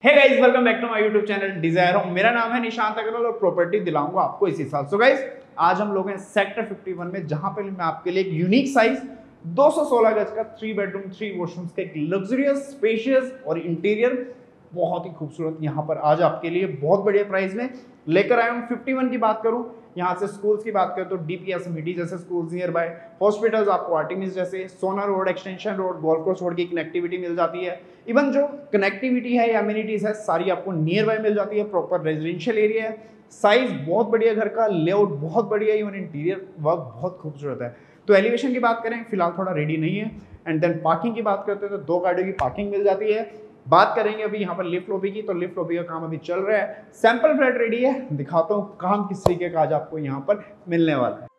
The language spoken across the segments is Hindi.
Hey guys, welcome back to my YouTube channel Desire Home. मेरा नाम है निशांत अग्रवाल और प्रॉपर्टी दिलाऊंगा आपको इसी साल। सो गाइस, आज हम लोग हैं सेक्टर 51 में, जहां पे मैं आपके लिए एक यूनिक साइज 216 गज का 3 बेडरूम 3 वॉशरूम्स का एक लग्जरियस स्पेशियस और इंटीरियर बहुत ही खूबसूरत यहां पर आज आपके लिए बहुत बढ़िया प्राइस में लेकर आया हूं। 51 की बात करूं, यहाँ से स्कूल्स की बात करें तो डीपीएस मिडी जैसे स्कूल्स नियर बाय, हॉस्पिटल्स आपको आर्टिमिस जैसे, Sohna road, extension road, golf course road की कनेक्टिविटी मिल जाती है। इवन जो कनेक्टिविटी है या अम्यूनिटीज है सारी आपको नियर बाय मिल जाती है। प्रॉपर रेजिडेंशियल एरिया है, साइज बहुत बढ़िया घर का, लेआउट बहुत बढ़िया, इवन इंटीरियर वर्क बहुत खूबसूरत है। तो एलिवेशन की बात करें, फिलहाल थोड़ा रेडी नहीं है। एंड देन पार्किंग की बात करते हैं तो 2 गाड़ियों की पार्किंग मिल जाती है। बात करेंगे अभी यहाँ पर लिफ्ट लॉबी की, तो लिफ्ट लॉबी का काम अभी चल रहा है। सैंपल फ्लैट रेडी है, दिखाता हूँ काम किस तरीके का आज आपको यहाँ पर मिलने वाला है।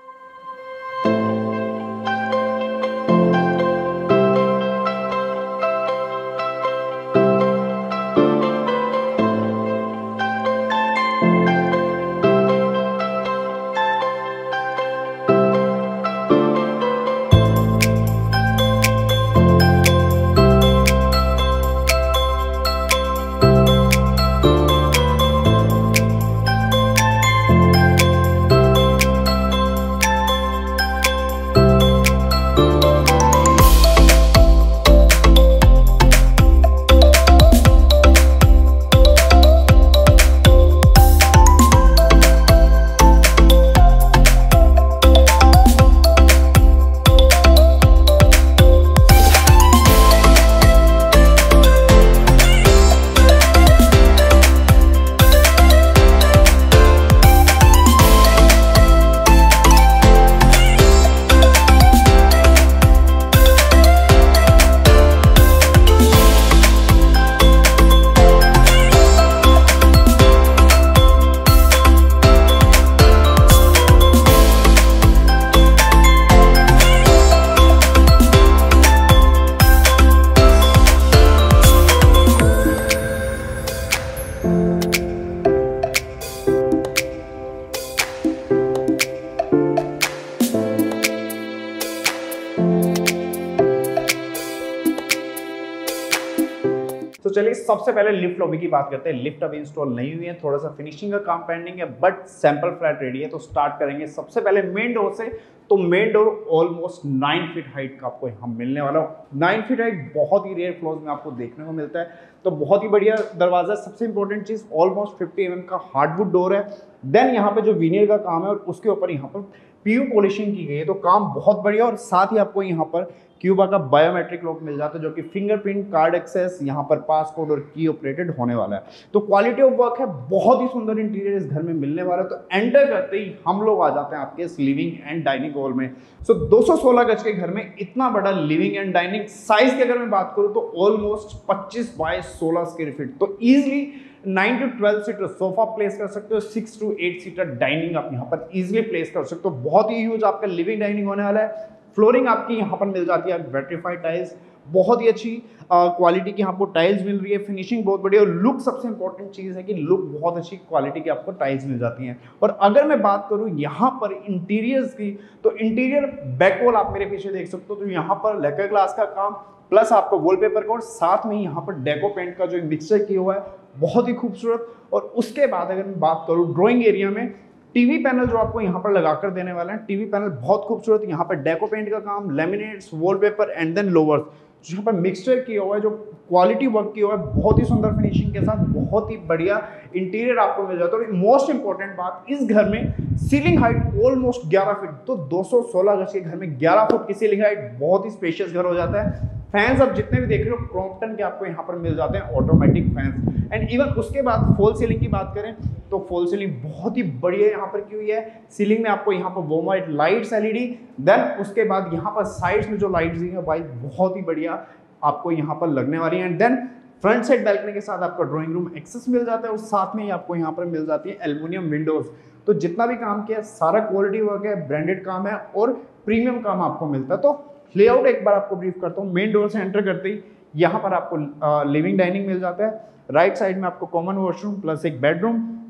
तो चलिए सबसे पहले लिफ्ट लॉबी की बात करते हैं। लिफ्ट अभी इंस्टॉल नहीं हुई है, थोड़ा सा फिनिशिंग का काम पेंडिंग है, बट सैंपल फ्लैट रेडी है। तो स्टार्ट करेंगे सबसे पहले मेन डोर से। तो main door almost 9 feet height का आपको यहाँ मिलने वाला हो। 9 फीट हाइट बहुत ही रेयर फ्लोर्स में आपको देखने को मिलता है, तो बहुत ही बढ़िया दरवाजा। सबसे इंपॉर्टेंट चीज, ऑलमोस्ट 50 mm का हार्डवुड डोर है। देन यहाँ पे जो विनियर का काम है और उसके ऊपर यहाँ पर पीयू पॉलिशिंग की गई है, तो काम बहुत बढ़िया। और साथ ही आपको यहाँ पर क्यूबा का बायोमेट्रिक लॉक मिल जाता है, जो कि फिंगरप्रिंट, कार्ड एक्सेस, यहाँ पर पास कोड और की ऑपरेटेड होने वाला है। तो क्वालिटी ऑफ वर्क है, बहुत ही सुंदर इंटीरियर इस घर में मिलने वाला है। तो एंटर करते ही हम लोग आ जाते हैं आपके इस लिविंग एंड डाइनिंग हॉल में। सो 216 गज के घर में इतना बड़ा लिविंग एंड डाइनिंग साइज की अगर मैं बात करूँ तो ऑलमोस्ट 25 बाय 16 स्क्वायर फीट। तो easily 9 to 12 seater sofa place कर सकते हो, 6 to 8 सीटर डाइनिंग आप यहाँ पर इजीली प्लेस कर सकते हो। बहुत ही ह्यूज आपका लिविंग डाइनिंग होने वाला है। फ्लोरिंग आपकी यहाँ पर मिल जाती है वेट्रीफाइड टाइल्स, बहुत ही अच्छी क्वालिटी की आपको टाइल्स मिल रही है। फिनिशिंग बहुत बढ़िया और लुक सबसे इंपॉर्टेंट चीज़ है कि लुक बहुत अच्छी क्वालिटी की आपको टाइल्स मिल जाती हैं। और अगर मैं बात करूँ यहाँ पर इंटीरियर्स की, तो इंटीरियर बैक वॉल आप मेरे पीछे देख सकते हो, तो यहाँ पर लेकर ग्लास का काम प्लस आपको वॉलपेपर का और साथ में यहाँ पर डेको पेंट का जो मिक्सचर किया हुआ है बहुत ही खूबसूरत। और उसके बाद अगर मैं बात करूँ ड्राइंग एरिया में, टीवी पैनल जो आपको यहाँ पर लगाकर देने वाला है, टीवी पैनल बहुत खूबसूरत। यहाँ पर डेको पेंट का काम, laminates, wallpaper and then louvres, जो यहाँ पर मिक्सचर किया हुआ है, जो क्वालिटी वर्क किया हुआ है, बहुत ही सुंदर फिनिशिंग के साथ बहुत ही बढ़िया इंटीरियर आपको मिल जाता है। और मोस्ट इंपॉर्टेंट बात, इस घर में सीलिंग हाइट ऑलमोस्ट 11 फीट। तो 216 गज के घर में 11 फुट की सीलिंग हाइट, बहुत ही स्पेशियस घर हो जाता है। फैंस आप जितने भी देख रहे हो क्रॉम्पटन के आपको यहाँ पर मिल जाते हैं, ऑटोमेटिक फैंस। एंड इवन उसके बाद फॉल सीलिंग की बात करें तो फॉल सीलिंग बहुत ही बढ़िया यहाँ पर की हुई है। सीलिंग में आपको यहाँ पर warm white lights LED, then उसके बाद यहाँ पर साइड्स में जो लाइट्स दी है वाइट बहुत ही बढ़िया आपको यहाँ पर लगने वाली है। And then front side balcony के साथ आपका ड्राइंग रूम एक्सेस मिल जाता है और साथ में ही आपको यहाँ पर मिल जाती है एल्युमिनियम विंडोज। तो जितना भी काम किया सारा क्वालिटी वर्क है, ब्रांडेड काम है और प्रीमियम काम आपको मिलता है। तो लेआउट एक बार आपको ब्रीफ करता हूँ। मेन डोर से एंटर करते ही यहाँ पर आपको लिविंग डाइनिंग मिल जाता है। राइट साइड में आपको कॉमन वॉशरूम प्लस एक बेडरूम,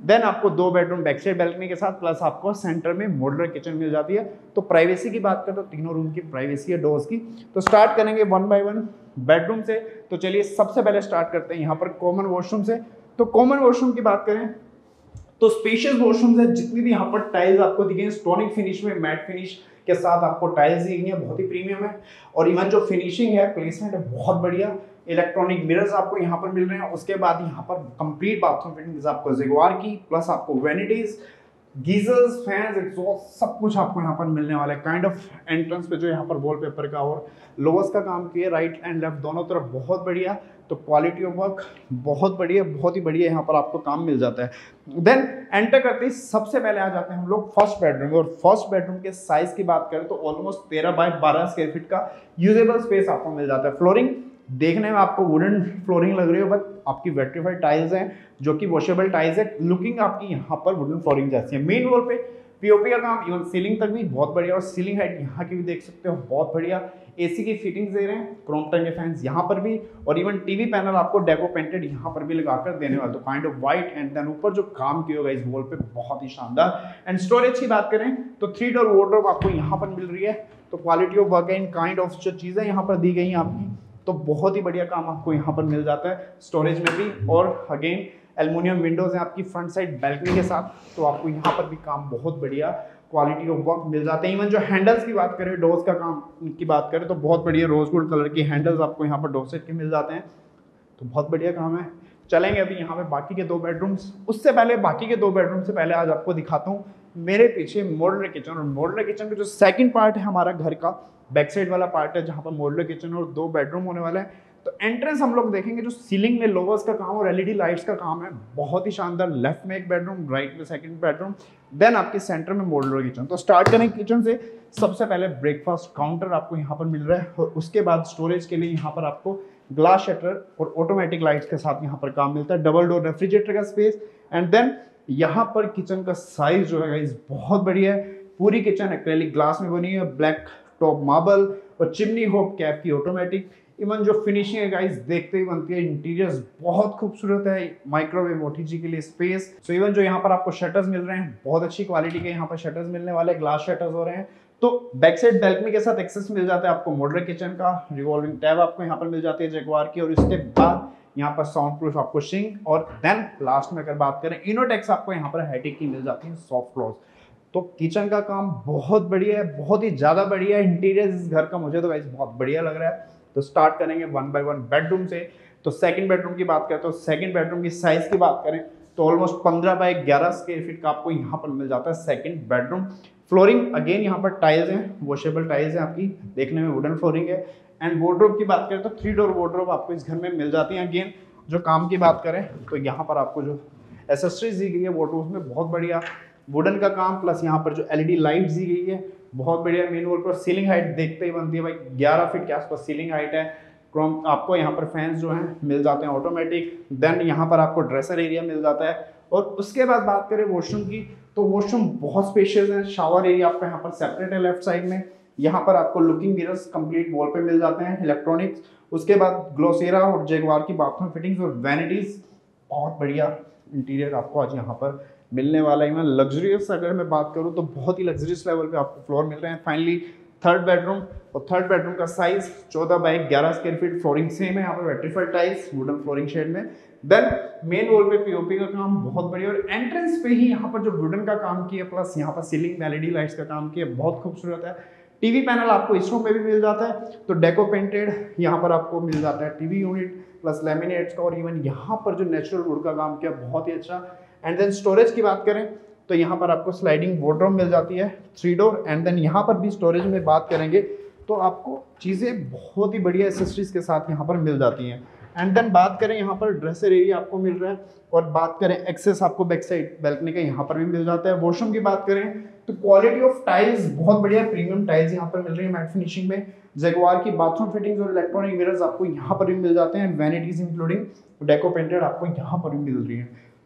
देन आपको 2 बेडरूम बैक साइड बैल्कनी के साथ प्लस आपको सेंटर में मॉड्यूलर किचन मिल जाती है। तो प्राइवेसी की बात करें तो तीनों रूम की प्राइवेसी है डोर्स की। तो स्टार्ट करेंगे 1 बाय 1 बेडरूम से। तो चलिए सबसे पहले स्टार्ट करते हैं यहाँ पर कॉमन वॉशरूम से। तो कॉमन वॉशरूम की बात करें तो स्पेशियस वॉशरूम है, जितनी भी यहाँ पर टाइल्स आपको दिखे स्टोनिक फिनिश में मैट फिनिश के साथ आपको टाइल्स दी गई है, बहुत ही प्रीमियम है। और इवन जो फिनिशिंग है, प्लेसमेंट है बहुत बढ़िया। इलेक्ट्रॉनिक मिरर्स आपको यहाँ पर मिल रहे हैं। उसके बाद यहाँ पर कंप्लीट बाथरूम फिटिंग्स आपको जगुआर की, प्लस आपको वैनिटीज, गीजर्स, फैंस, एग्जॉस्ट सब कुछ आपको यहाँ पर मिलने वाला है। काइंड ऑफ एंट्रेंस पे जो यहाँ पर वॉलपेपर का और लोवर्स का काम किया, राइट एंड लेफ्ट दोनों तरफ बहुत बढ़िया। तो क्वालिटी ऑफ वर्क बहुत बढ़िया, बहुत ही बढ़िया यहाँ पर आपको काम मिल जाता है। देन एंटर करते ही सबसे पहले आ जाते हैं हम लोग फर्स्ट बेडरूम। और फर्स्ट बेडरूम के साइज की बात करें तो ऑलमोस्ट 13 बाय 12 स्क्वायर फीट का यूजेबल स्पेस आपको मिल जाता है। फ्लोरिंग देखने में आपको वुडन फ्लोरिंग लग रही है, बट आपकी वेट्रीफाइड टाइल्स हैं जो कि वॉशेबल टाइल्स है। लुकिंग आपकी यहाँ पर वुडन फ्लोरिंग जैसी है। मेन वॉल पे पीओपी का काम, इवन सीलिंग तक भी बहुत बढ़िया। और सीलिंग हाइट यहाँ की भी देख सकते हो बहुत बढ़िया। एसी की फिटिंग्स दे रहे हैं, क्रोम्पटन के फैंस यहाँ पर भी, और इवन टीवी पैनल आपको डेको पेंटेड यहाँ पर भी लगाकर देने वाले। तो kind of white and then ऊपर जो काम किया होगा इस वॉल पे बहुत ही शानदार। एंड स्टोरेज की बात करें तो 3 डोर वार्डरोब आपको यहाँ पर मिल रही है। तो quality of work and kind of जो चीजें यहाँ पर दी गई हैं आपकी, तो बहुत ही बढ़िया काम आपको यहाँ पर मिल जाता है स्टोरेज में भी। और अगेन एल्युमिनियम विंडोज हैं आपकी फ्रंट साइड बैल्कनी के साथ, तो आपको यहाँ पर भी काम बहुत बढ़िया क्वालिटी ऑफ वर्क मिल जाते हैं। इवन जो हैंडल्स की बात करें, डोर्स का काम की बात करें तो बहुत बढ़िया रोज गोल्ड कलर की हैंडल्स आपको यहाँ पर डोर सेट के मिल जाते हैं। तो बहुत बढ़िया काम है। चलेंगे अभी यहाँ पे बाकी के 2 बेडरूम्स। उससे पहले बाकी के 2 बेडरूम से पहले आज आपको दिखाता हूँ मेरे पीछे मॉड्यूलर किचन। और मॉड्यूलर किचन का जो सेकंड पार्ट है हमारा घर का बैक साइड वाला पार्ट है, जहाँ पर मॉड्यूलर किचन और 2 बेडरूम होने वाला है। तो एंट्रेंस हम लोग देखेंगे, जो सीलिंग में लोवर्स का काम और एलईडी लाइट्स का काम है बहुत ही शानदार। लेफ्ट में एक बेडरूम, राइट में सेकंड बेडरूम, देन आपके सेंटर में मॉड्यूलर किचन। तो स्टार्ट करें किचन से। सबसे पहले ब्रेकफास्ट काउंटर आपको यहाँ पर मिल रहा है, और उसके बाद स्टोरेज के लिए यहाँ पर आपको ग्लास शटर और ऑटोमेटिक लाइट्स के साथ यहाँ पर काम मिलता है। डबल डोर रेफ्रिजरेटर का स्पेस। एंड देन यहाँ पर किचन का साइज जो है बहुत बढ़िया है। पूरी किचन एक्रेलिक ग्लास में बनी है, ब्लैक टॉप मार्बल और चिमनी होप कैप की ऑटोमेटिक। इवन जो फिनिशिंग है गाइस देखते ही बनती है। इंटीरियर्स बहुत खूबसूरत है। माइक्रोवेव ओटीजी के लिए स्पेस। सो इवन जो यहाँ पर आपको शटर्स मिल रहे हैं बहुत अच्छी क्वालिटी के यहाँ पर शटर्स मिलने वाले, ग्लास शटर्स हो रहे हैं। तो बैक साइड बैल्कनी के साथ एक्सेस मिल जाता है आपको मॉड्यूलर किचन का। रिवॉल्विंग टैब आपको यहाँ पर मिल जाती है जगुआर की, और इसके बाद यहाँ पर साउंड प्रूफ आपको सिंक। और देन लास्ट में अगर बात करें इनोटेक्स आपको यहाँ पर हाईटेक की मिल जाती है सॉफ्ट क्लोज। तो किचन का काम बहुत बढ़िया है, बहुत ही ज्यादा बढ़िया है। इंटीरियर इस घर का मुझे तो गाइस बहुत बढ़िया लग रहा है। तो स्टार्ट करेंगे 1 बाय 1 बेडरूम से। तो सेकंड बेडरूम की बात करें तो सेकंड बेडरूम की साइज की बात करें तो ऑलमोस्ट 15 बाय 11 स्क्वायर फीट का आपको यहाँ पर मिल जाता है सेकंड बेडरूम। फ्लोरिंग अगेन यहाँ पर टाइल्स हैं, वॉशेबल टाइल्स हैं आपकी, देखने में वुडन फ्लोरिंग है। एंड वार्डरोब की बात करें तो 3 डोर वार्डरोब आपको इस घर में मिल जाती है। अगेन जो काम की बात करें तो यहाँ पर आपको जो एसेसरीज दी गई है वार्डरोब में बहुत बढ़िया वुडन का काम, प्लस यहाँ पर जो एलईडी लाइट्स दी गई है बहुत बढ़िया। मेन वॉल पर सीलिंग हाइट देखते ही बनती है भाई, 11 फीट के आसपास सीलिंग हाइट है। क्रोम आपको यहाँ पर फैंस जो हैं मिल जाते हैं ऑटोमेटिक। देन यहाँ पर आपको ड्रेसर एरिया मिल जाता है। और उसके बाद बात करें वॉशरूम की तो वॉशरूम बहुत स्पेशियस है। शावर एरिया आपका यहाँ पर सेपरेट है लेफ्ट साइड में। यहाँ पर आपको लुकिंग मिरर्स कंप्लीट वॉल पे मिल जाते हैं, इलेक्ट्रॉनिक्स। उसके बाद ग्लोसेरा और जगुआर की बाथरूम फिटिंग्स और वैनिटीज, बहुत बढ़िया इंटीरियर आपको आज यहाँ पर मिलने वाला है। लग्जरियस अगर मैं बात करूँ तो बहुत ही लग्जरियस लेवल पे आपको फ्लोर मिल रहे हैं। फाइनली थर्ड बेडरूम, और थर्ड बेडरूम का size 14 by 11 square feet. Flooring same है यहाँ पर, vitrified tiles wooden flooring shade में। देन मेन वॉल पे पीओपी का काम बहुत बढ़िया, और एंट्रेंस पे ही यहाँ पर जो वुडन का काम किया प्लस यहाँ पर सीलिंग में एलईडी लाइट्स का काम किया बहुत खूबसूरत है। टीवी पैनल आपको इस रूम में भी मिल जाता है, तो डेको पेंटेड यहाँ पर आपको मिल जाता है टीवी यूनिट प्लस लैमिनेट्स का। और इवन यहाँ पर जो नेचुरल वुड का काम किया बहुत ही अच्छा। एंड देन स्टोरेज की बात करें तो यहाँ पर आपको स्लाइडिंग वार्डरोब मिल जाती है 3 डोर। एंड देन यहाँ पर भी स्टोरेज में बात करेंगे तो आपको चीज़ें बहुत ही बढ़िया एसेसरीज के साथ यहाँ पर मिल जाती हैं। एंड देन बात करें यहाँ पर ड्रेसर एरिया आपको मिल रहा है, और बात करें एक्सेस आपको बैक साइड बैल्कनी का यहाँ पर भी मिल जाता है। वॉशरूम की बात करें तो क्वालिटी ऑफ टाइल्स बहुत बढ़िया, प्रीमियम टाइल्स यहाँ पर मिल रही है मैट फिनिशिंग में। जगुआर की बाथरूम फिटिंग्स और इलेक्ट्रॉनिक मिरर्स आपको यहाँ पर भी मिल जाते हैं। वैनिटीज इंक्लूडिंग डेको पेंटेड आपको यहाँ पर भी मिल रही है।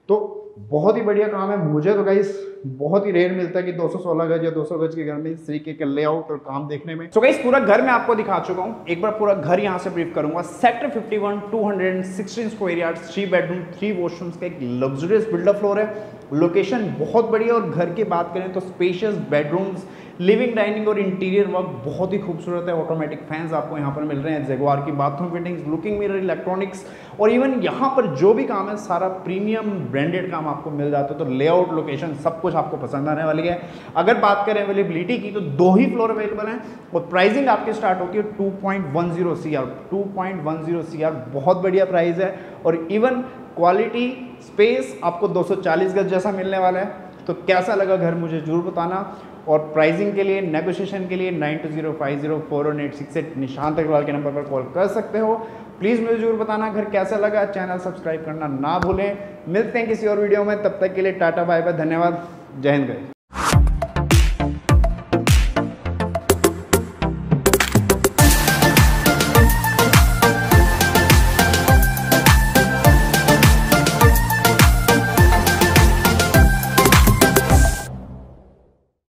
तो बहुत ही बढ़िया काम है। मुझे तो गाइस बहुत ही रेयर मिलता है कि 216 गज या 200 गज के घर में इस तरीके के लेआउट और काम देखने में। तो गाइस पूरा घर मैं आपको दिखा चुका हूँ, एक बार पूरा घर यहाँ से ब्रीफ करूंगा। Sector 51 216 square yard, 3 bedroom 3 washrooms का एक लग्जरियस बिल्डअप फ्लोर है। लोकेशन बहुत बढ़िया, और घर की बात करें तो स्पेशियस बेडरूम्स, लिविंग डाइनिंग और इंटीरियर वर्क बहुत ही खूबसूरत है। ऑटोमेटिक फैंस आपको यहाँ पर मिल रहे हैं, जगुआर की bathroom fittings, looking mirror, electronics, और इवन यहाँ पर जो भी काम है सारा प्रीमियम ब्रांडेड काम आपको मिल जाता है। तो लेआउट, लोकेशन सब कुछ आपको पसंद आने वाली है। अगर बात करें अवेलेबिलिटी की तो 2 ही फ्लोर अवेलेबल हैं, और प्राइसिंग आपकी स्टार्ट होती है 2.10 CR। 2.10 CR बहुत बढ़िया प्राइस है, और इवन क्वालिटी स्पेस आपको 240 गज जैसा मिलने वाला है। तो कैसा लगा घर मुझे जरूर बताना, और प्राइसिंग के लिए, नेगोशिएशन के लिए 9205041868 निशांत अग्रवाल के नंबर पर कॉल कर सकते हो। प्लीज़ मुझे जरूर बताना घर कैसा लगा, चैनल सब्सक्राइब करना ना भूलें। मिलते हैं किसी और वीडियो में, तब तक के लिए टाटा बाय बाय, धन्यवाद, जय हिंद।